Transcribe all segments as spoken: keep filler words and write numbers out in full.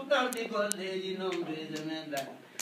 Futal di collegi non bismillah.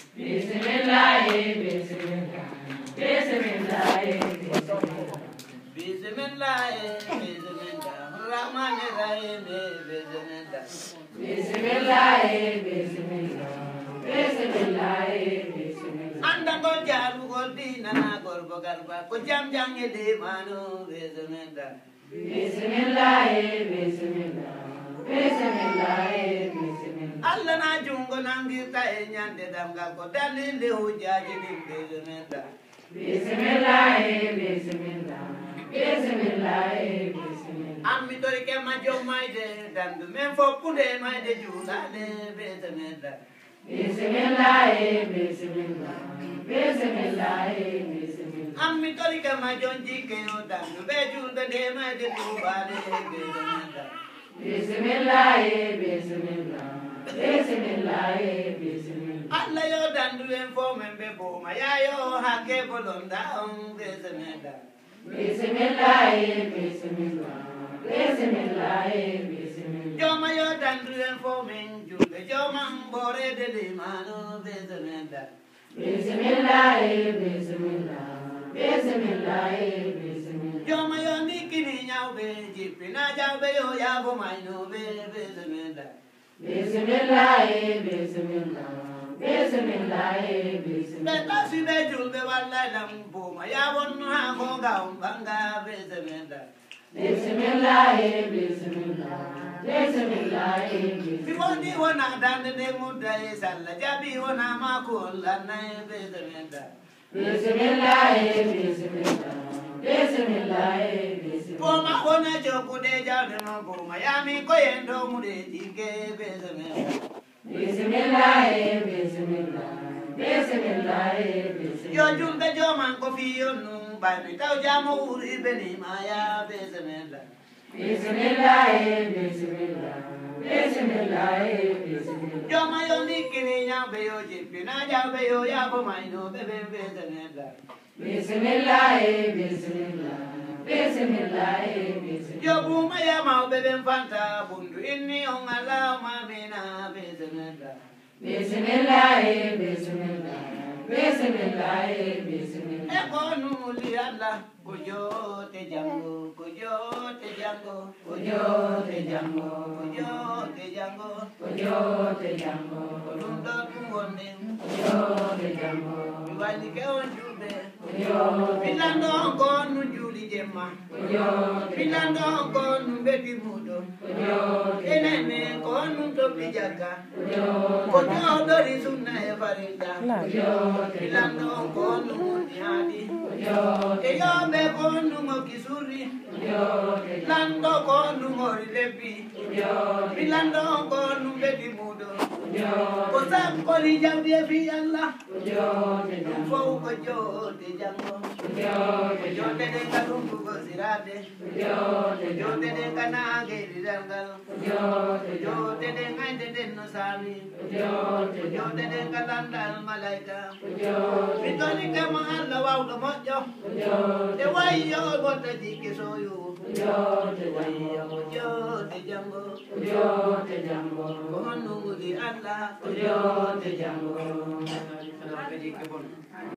Bismillah, bismillah, bismillah, bismillah. Bismillah, bismillah, Rahman Rahim, bismillah. Bismillah, bismillah, bismillah, bismillah. Anda ko jaru ko dina ko garba ko jam jam de manu bismillah. Bismillah, bismillah, bismillah, bismillah. Allah na jungo nangita e nyande damgal ko dalile hujaji dim bismillah. Bismillah, bismillah, bismillah, bismillah. Ammi tori ke ma jom mai de dandu men fo pude mai de jula de bismillah. Bismillah, bismillah, bismillah, bismillah. Ammi tori ke ma jonji ke o dandu be julde de mai de tuba de bismillah. Bismillah, bismillah, bismillah, bismillah. Allah yo dandu en fo men be bo ma ya yo hake bolonda on bismillah. Bismillah, bismillah, bismillah, bismillah. Joma yo dandu en fo men julde joma bore de limano bismillah. Bismillah, bismillah, bismillah, bismillah. Joma yo nikini nyau be jipina jau be yo ya bo mai no be bismillah. Bismillah, bismillah, bismillah, bismillah. Beta si be julde wala lam bo ma ya won ha ko ga um banga bismillah. Bismillah, bismillah, bismillah, bismillah. Bifoni wona dande de muda e salla jabi wona ma ko la na bismillah. Bismillah, bismillah, bismillah, bismillah. Poma wona joku de jawde no bo ma ya mi ko yendo mu de dige bismillah. Bismillah, bismillah, bismillah, bismillah. Yo julde joman ko fi yonu ba mi taw jamo uri beni ma ya bismillah. Bismillah, bismillah, bismillah, bismillah. Joma yo nikini nya be yo jipina ja be yo ya bo mai no be be bismillah. Bismillah, bismillah, bismillah, bismillah. Yo bu ma ya ma be ben fanta bundu inni on ala ma bina bismillah. Bismillah, bismillah, bismillah, bismillah. E konu li Allah kujo te jango kujo te jango Kujo te jango, kujo te jango kujo te jango, kundo tu wonde kujo te jango, wali ke on jube kujo te bilando konu juli jemma kujo te bilando konu beti mudo kujo te enene konu to bijaka kujo kujo dori sunna e farida kujo te bilando konu mutiadi kujo e yombe konu mo kisuri kujo te lando konu mori lebi kujo bilando konu beti mudo kujo kosam koli jamdi e fi Allah kujo te jango, fo ko jo te jango kujo te jo te de kalumbu ko sirade kujo te jo te de kanage dirangal kujo te jo te de ngai te de no sami kujo te jo te de kalanda malaika kujo bitoni ke ma Allah wa do mojo kujo de wayo bota dike soyu kujo te wayo jango, jo te jango kujo te jango, konu di Allah kujo te jango. Jadi kebon.